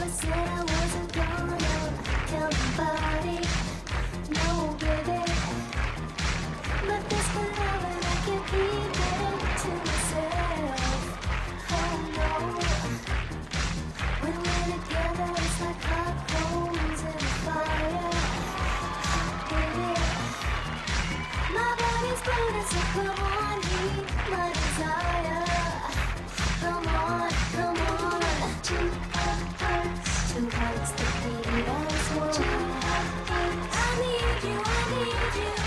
never said I wasn't gonna tell nobody, no baby. But this love and I can't keep it to myself. Oh no. When we're together it's like hot coals in a fire. Baby, my body's burning, so come on, heat my desire. Come on, come on. Two hearts that beat as one. I need you, I need you.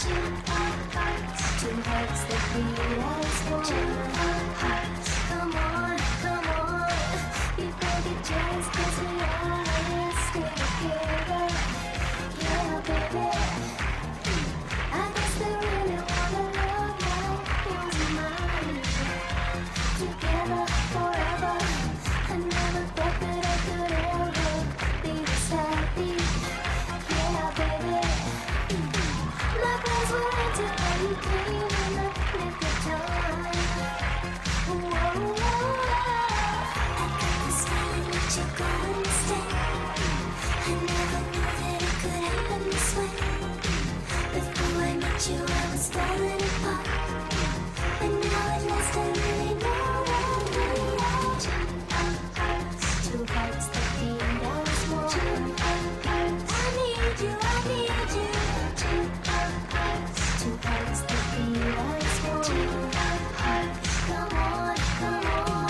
Two hearts that beat as one. Come on, come on. You think it just 'cause we always stay together. Yeah, baby. I guess they really wanna love like yours and mine. Together forever. I never thought that I could ever be this happy. Yeah, baby. My plans were empty when you came in the nick of time. Whoa, whoa. I got this feeling that you're going to stay. I never knew that it could happen this way. Before I met you, I was falling apart. But now at last I really know that we are two hearts that beat as one. I need you, I need you. Two hearts that beat as one. Come on, come on.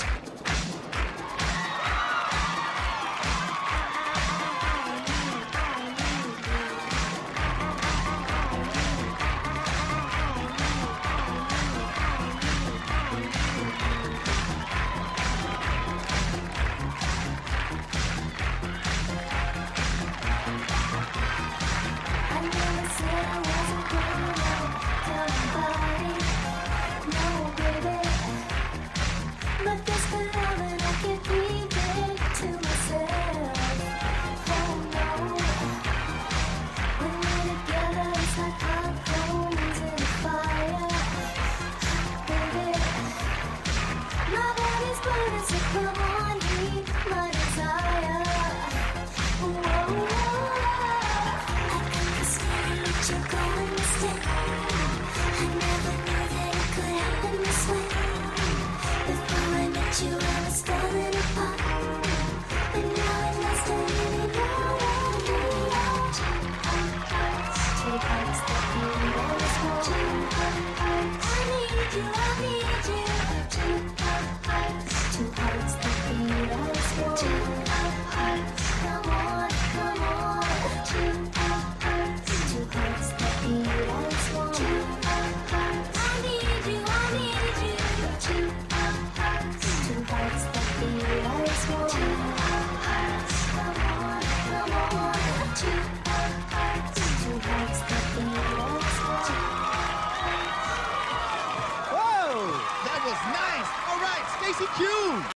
I never said I wasn't gonna tell nobody, no baby. But this love and I can't keep it to myself. Oh no. When we're together it's like hot coals in a fire. Baby, my body's burning, so come on, heat my desire. Whoa, whoa. I got this feeling that you're going to stay. I never knew that it could happen this way. Before I met you, I was falling apart. But now at last I really know that we are two hearts that beat as one. I need you, I need you. Two hearts that beat as one. Come on, come on. Two hearts that beat as one. I need you, I need you. Two hearts that beat as one. Come on, come on. Two hearts that beat as one. Whoa! That was nice! All right, Stacy Q!